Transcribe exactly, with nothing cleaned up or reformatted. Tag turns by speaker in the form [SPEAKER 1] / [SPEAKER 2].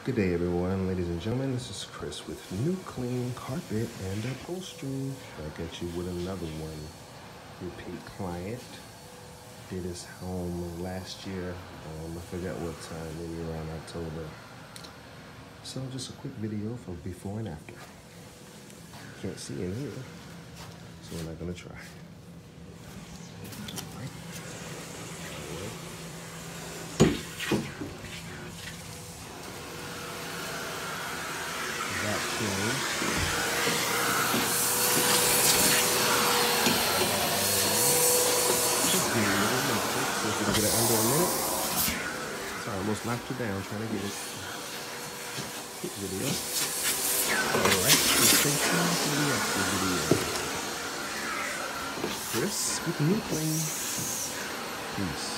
[SPEAKER 1] Good day, everyone, ladies and gentlemen. This is Chris with New Clean Carpet and Upholstery. Back at you with another one. Repeat client. Did his home last year. Um, I forgot what time, maybe around October. So just a quick video for before and after. Can't see in here, so we're not gonna try. All right. That changed. Just give me a little minute, so if we can get it under a minute. Sorry, I almost knocked you down trying to get it. Quick video. Alright, so stay tuned for the extra video. Chris with New Clean. Peace.